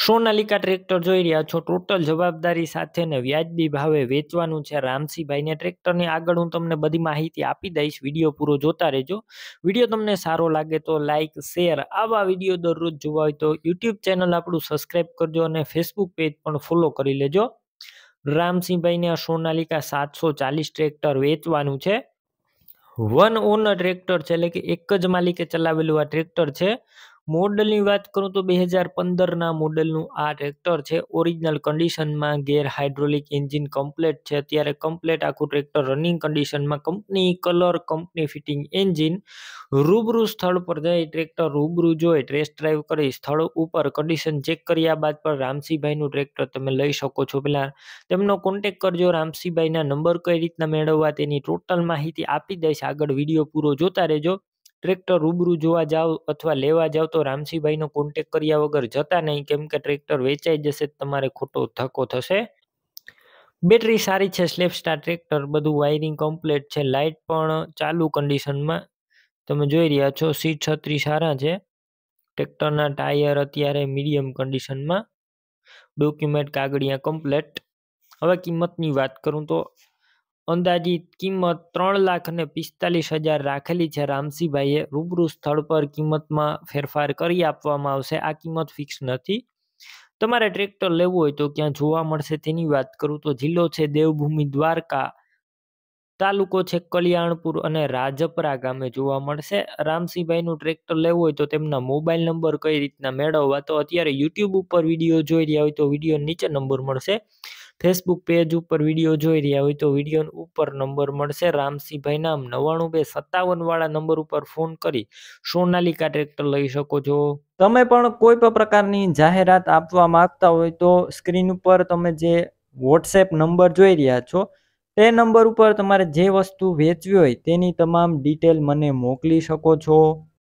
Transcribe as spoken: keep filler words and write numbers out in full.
Sonalika tractor જોઈ રહ્યા છો, ટોટલ જવાબદારી સાથે ને વ્યાજબી ભાવે વેચવાનું છે રામસિંહભાઈને ટ્રેક્ટરની આગળ હું તમને બધી માહિતી આપી દઈશ. વિડીયો પૂરો જોતા રહેજો. વિડીયો તમને સારો લાગે તો લાઇક શેર, આવા વિડીયો દરરોજ જોવા હોય તો યુટ્યુબ ચેનલ આપણું સબસ્ક્રાઈબ કરજો અને ફેસબુક પેજ પણ ફોલો કરી લેજો. રામસિંહભાઈને આ સોનાલિકા સાતસો ચાલીસ ટ્રેક્ટર વેચવાનું છે. વન ઓનર ટ્રેક્ટર છે, એટલે કે એક જ માલિકે ચલાવેલું આ ટ્રેક્ટર છે. મોડલની વાત કરું તો બે હજાર પંદરના મોડલનું આ ટ્રેક્ટર છે. ઓરિજિનલ કન્ડિશનમાં, ગેર હાઇડ્રોલિક એન્જિન કમ્પ્લેટ છે. અત્યારે કમ્પ્લેટ આખું ટ્રેક્ટર રનિંગ કન્ડિશનમાં, company colour, company fitting engine. રૂબરૂ સ્થળ પર જઈ ટ્રેક્ટર રૂબરૂ જોઈ ટેસ્ટ ડ્રાઈવ કરી સ્થળ ઉપર કન્ડિશન ચેક કર્યા બાદ પણ રામસિંહભાઈનું ટ્રેક્ટર તમે લઈ શકો છો. પહેલા તેમનો કોન્ટેક કરજો. રામસિંહભાઈના નંબર કઈ રીતના મેળવવા તેની ટોટલ માહિતી આપી દઈશ. આગળ વિડીયો પૂરો જોતા રહેજો. ટ્રેક્ટર રૂબરૂ જોવા જાવ અથવા લેવા જાવ તો રામસિંહભાઈનો કોન્ટેક કર્યા વગર જતા નહીં, કેમ કે ટ્રેક્ટર વેચાઈ જશે, તમારે ખોટો ધક્કો થશે. બેટરી સારી છે, સ્લેપ સ્ટાર ટ્રેક્ટર, બધું વાયરિંગ કમ્પ્લીટ છે. લાઇટ પણ ચાલુ કન્ડિશનમાં તમે જોઈ રહ્યા છો. સીટ છત્રી સારા છે. ટ્રેક્ટરના ટાયર અત્યારે મીડિયમ કન્ડિશનમાં. ડોક્યુમેન્ટ કાગળિયા કમ્પ્લીટ. હવે કિંમતની વાત કરું તો અંદાજિત કિંમત ત્રણ લાખ અને પિસ્તાલીસ હજાર રાખેલી છે રામસિંહભાઈએ. રૂબરૂ સ્થળ પર કિંમતમાં ફેરફાર કરી આપવામાં આવશે. આ કિંમત ફિક્સ નથી. તમારે ટ્રેક્ટર લેવું હોય તો ક્યાં જોવા મળશે તેની વાત કરું તો જિલ્લો છે દેવભૂમિ દ્વારકા, તાલુકો છે કલ્યાણપુર અને રાજપરા ગામે જોવા મળશે. રામસિંહભાઈનું ટ્રેક્ટર લેવું હોય તો તેમના મોબાઈલ નંબર કઈ રીતના મેળવવા, તો અત્યારે યુટ્યુબ ઉપર વિડીયો જોઈ રહ્યા હોય તો વિડીયો નીચે નંબર મળશે. ફેસબુક પેજ ઉપર વિડીયો જોઈ રહ્યા હોય તો વિડીયો ઉપર નંબર મળશે. રામસિંહભાઈ નામ નવ્વાણું બે સત્તાવન વાળા નંબર ઉપર ફોન કરી સોનાલિકા ટ્રેક્ટર લઈ શકો છો. તમે પણ કોઈ પણ પ્રકારની જાહેરાત આપવા માંગતા હોય તો સ્ક્રીન ઉપર તમે જે વોટ્સએપ નંબર જોઈ રહ્યા છો તે નંબર ઉપર તમારે જે વસ્તુ વેચવી હોય તેની તમામ ડિટેલ મને મોકલી શકો છો.